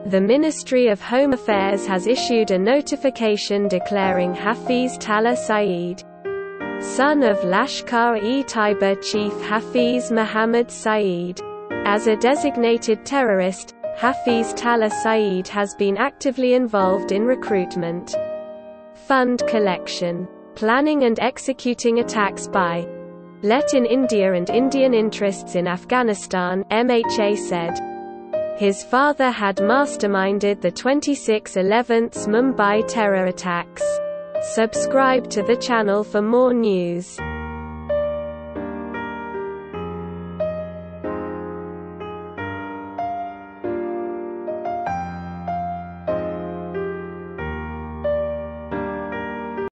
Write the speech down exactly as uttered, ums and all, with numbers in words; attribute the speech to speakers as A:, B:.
A: The Ministry of Home Affairs has issued a notification declaring Hafiz Saeed, son of Lashkar-e-Taiba Chief Hafiz Mohammed Saeed, as a designated terrorist. Hafiz Saeed has been actively involved in recruitment, fund collection, planning and executing attacks by Let in India and Indian interests in Afghanistan, M H A said. His father had masterminded the twenty-six eleven's Mumbai terror attacks. Subscribe to the channel for more news.